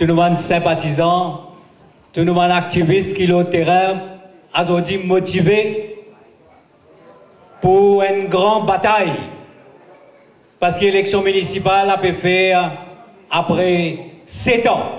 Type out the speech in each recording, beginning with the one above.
tout le monde sympathisant, tout le monde activiste qui est au terrain, aujourd'hui motivé pour une grande bataille. Parce que l'élection municipale a pu faire après 7 ans.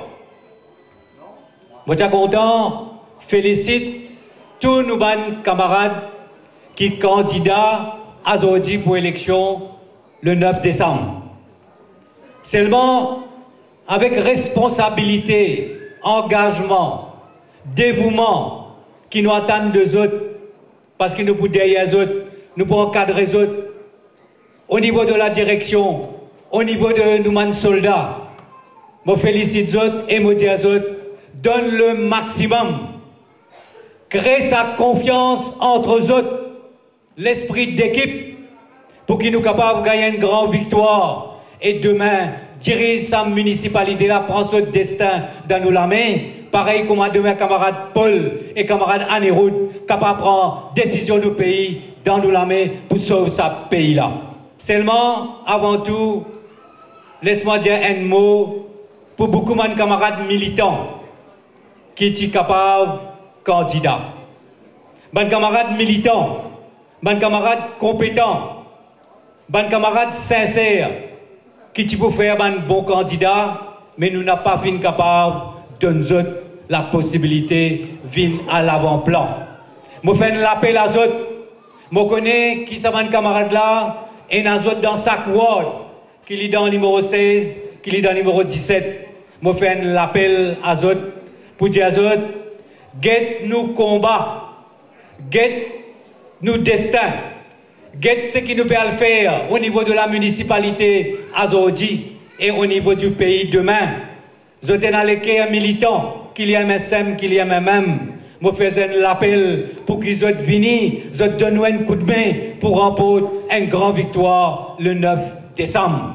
Je suis content, félicite tous nos camarades qui sont candidats aujourd'hui pour l'élection le 9 décembre. Seulement, avec responsabilité, engagement, dévouement, qui nous attendent d'eux autres, parce que nous pouvons derrière eux autres, nous pouvons encadrer eux autres, au niveau de la direction, au niveau de nous soldats. Je félicite eux autres et je dis à eux autres, donne le maximum, crée sa confiance entre eux autres, l'esprit d'équipe, pour qu'ils nous capables de gagner une grande victoire. Et demain, dirige sa municipalité là, prend ce destin dans nos mains. Pareil comme demain, camarade Paul et camarade Aniroud, capable de prendre décision du pays dans nos mains pour sauver ce pays là. Seulement, avant tout, laisse-moi dire un mot pour beaucoup de camarades militants qui sont capables de candidats. Mes camarades militants, mes camarades compétents, mes camarades sincères, qui peuvent faire un bon candidat, mais nous n'avons pas fini capable de nous donner la possibilité de venir à l'avant-plan. Je fais un appel à eux. Je connais qui sont mes camarades là, et dans chaque ward, qui est dans le numéro 16, qui est dans le numéro 17. Je fais un appel à eux pour dire à eux, get nous combat, get nous destin. Get ce qui nous peut faire au niveau de la municipalité aujourd'hui et au niveau du pays demain. Je suis dans les cas militants, qu'il y a MSM, qu'il y a MM. Je fais un appel pour qu'ils soient venus, je donne un coup de main pour remporter une grande victoire le 9 décembre.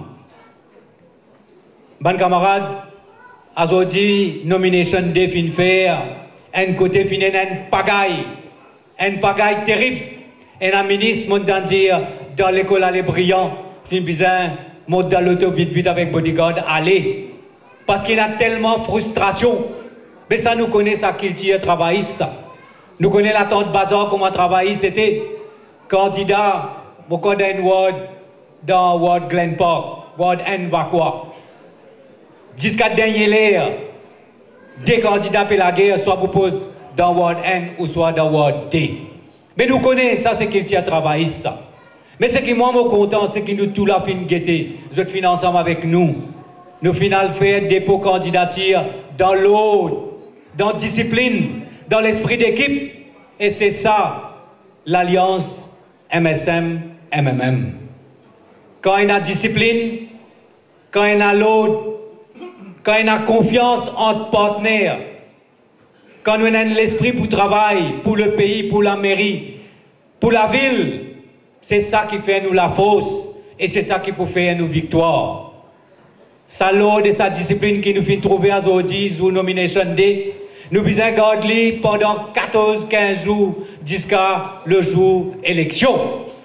Bon camarades, aujourd'hui, nomination day fin faire, un côté fin un pagaille terrible. Et un ministre m'a dit dans l'école à les brillants, je besoin monte dans l'auto vite avec bodyguard, allez. Parce qu'il y a tellement de frustration. Mais ça nous connaît ça qu'il tire travail ça. Nous connaissons l'attente bazar comment travailler c'était candidat beaucoup d'un ward dans ward Glen Park, ward N Vakwa. Jusqu'à dernier l'air, des candidats pour la guerre soit proposent dans ward N ou soit dans ward D. Mais nous connaissons ça, c'est qu'il tient à travailler ça. Mais ce qui moi me content, c'est que nous tout la fin guetter. Vous êtes ensemble avec nous. Nous final faire dépôt candidature dans l'ordre, dans la discipline, dans l'esprit d'équipe. Et c'est ça, l'alliance MSM-MMM. Quand il y a discipline, quand il y a l'ordre, quand il y a confiance entre partenaires, quand nous avons l'esprit pour travailler, pour le pays, pour la mairie, pour la ville, c'est ça qui fait nous la force et c'est ça qui peut faire nous victoire. Ça l'ordre et sa discipline qui nous fait trouver aujourd'hui sous nomination day, nous besoin garder pendant 14-15 jours jusqu'à le jour élection.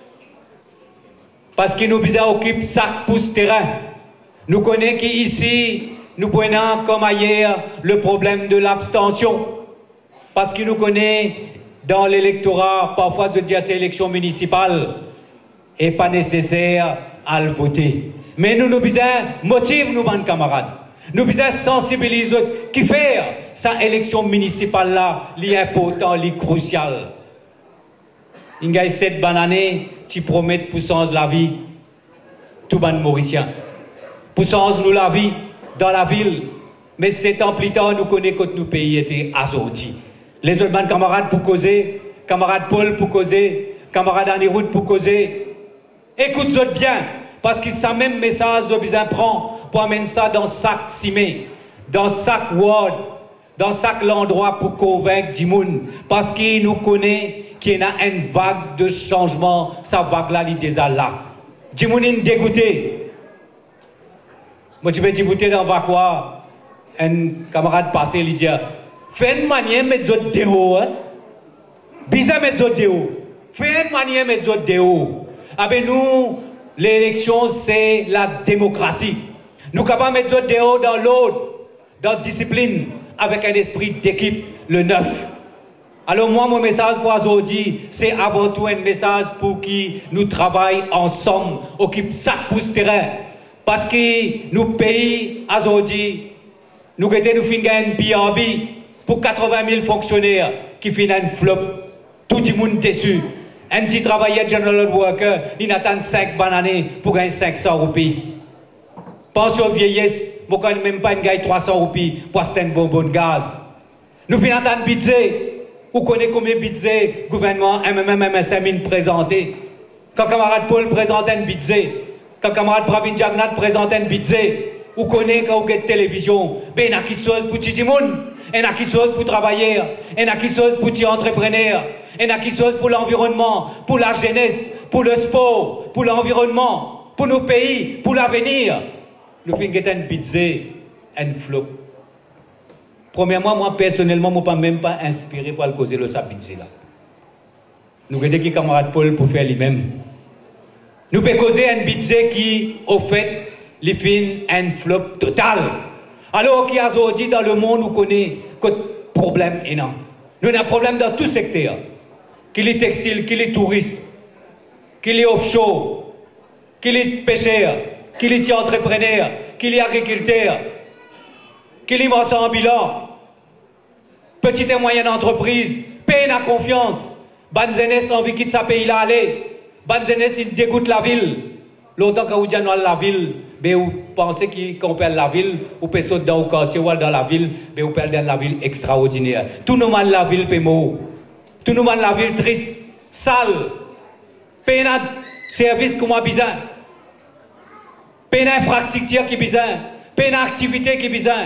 Parce que nous besoin occuper sac pouce terrain. Nous connaissons qu'ici, nous prenons comme ailleurs le problème de l'abstention. Parce qu'il nous connaît dans l'électorat, parfois je dis à ces élections municipales, et pas nécessaire à le voter. Mais nous besoin motiver nos camarades. Nous besoin sensibiliser qui faire cette élection municipale là, l'important, crucial. Il y a 7 bonnes années qui promettent pour changer la vie, tout le monde mauricien. Pour changer nous la vie dans la ville. Mais 7 ans plus tard, nous connaissons que nos pays étaient assortis. Les autres camarades pour causer, camarade Paul pour causer, camarade Aniroud pour causer. Écoute-moi bien, parce que ça même message, je besoin prend pour amener ça dans chaque cimé, dans chaque ward, dans chaque endroit pour convaincre du monde. Parce qu'il nous connaît qu'il y a une vague de changement, sa vague-là, il est déjà là. Du monde est dégoûté. Moi, je vais dégoûter dans Vakwa, un camarade passé, il dit, fais une manière de mettre autres dehors. Hein? Bizarre mettre autres dehors. Fais une manière de mettre autres dehors. Avec nous, l'élection, c'est la démocratie. Nous sommes capables de mettre autres dehors dans l'ordre, dans discipline, avec un esprit d'équipe, le 9. Alors moi, mon message pour aujourd'hui, c'est avant tout un message pour qui nous travaillons ensemble, occupe ça pour ce terrain. Parce que nous pays, aujourd'hui, nous avons un BRB pour 80 000 fonctionnaires qui finissent un flop. Tout le monde déçu. Un petit travailleur general worker, il attend 5 bananes pour gagner 500 roupies. Pension vieillesse, vous ne même pas gagner 300 roupies pour acheter un bonbon de gaz. Nous finissons un budget. Vous connaissez combien de budget le gouvernement MSM présenté? Quand camarade Paul présente un budget, quand camarade Pravin Jagnat présente un budget, vous connaissez quand vous avez télévision, ben il y a quelque chose pour tout le monde, il y a quelque chose pour travailler, il y a quelque chose pour les entrepreneurs, il y a quelque chose pour l'environnement, pour la jeunesse, pour le sport, pour l'environnement, pour nos pays, pour l'avenir. Nous finissons un budget, un flop. Premièrement, moi personnellement, je ne suis même pas inspiré pour le causer le budget là. Nous avons des camarades Paul pour faire lui-même. Nous pouvons causer un budget qui, au fait, les films un flop total. Alors qu'il y a aujourd'hui dans le monde, nous connaissons que problème énorme. Nous avons un problème dans tout secteur. Qu'il est textile, qu'il est tourisme, qu'il est offshore, qu'il est pêcheur, qu'il est entrepreneur, qu'il est agriculteur, qu'il est marchand ambulant, petite et moyenne entreprise, paye la confiance. Bonne jeunesse envie quitter sa pays là aller. Bonne jeunesse il dégoûte la ville. Longtemps que vous dites dans la ville, mais vous pensez qu'on perd la ville, vous pouvez sauter dans le quartier ou dans la ville, mais vous perdez la ville extraordinaire. Tout le monde la ville peut mourir. Tout le monde la ville triste, sale. Paye un service comme besoin. Paye une infrastructure qui besoin. Paye une activité qui besoin.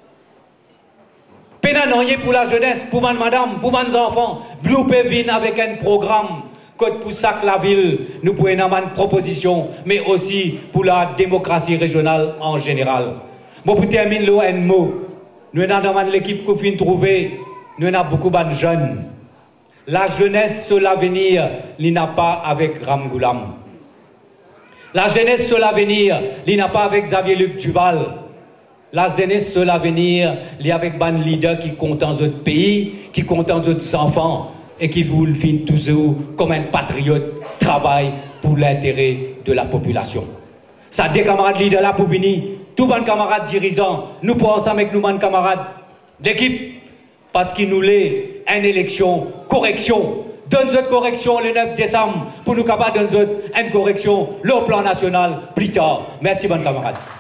Paye un rien pour la jeunesse, pour madame, pour mes enfants. Nous pouvons venir avec un programme. Code pour ça que la ville, nous pouvons avoir une proposition, mais aussi pour la démocratie régionale en général. Bon, pour terminer, un mot. Nous avons dans l'équipe qu'on vient de trouver, nous avons beaucoup de jeunes. La jeunesse sur l'avenir, il n'a pas avec Ramgoulam. La jeunesse sur l'avenir, il n'a pas avec Xavier-Luc Duval. La jeunesse sur l'avenir, il y a avec un leader qui compte dans notre pays, qui compte dans nos enfants et qui vous le filme toujours comme un patriote, travaille pour l'intérêt de la population. Ça, des camarades leaders là pour venir, tous les camarades dirigeants, nous pensons avec nous, les camarades d'équipe, parce qu'il nous l'est une élection, correction. Donne notre correction le 9 décembre pour nous capables de donner une correction, le plan national plus tard. Merci, bonnes camarades.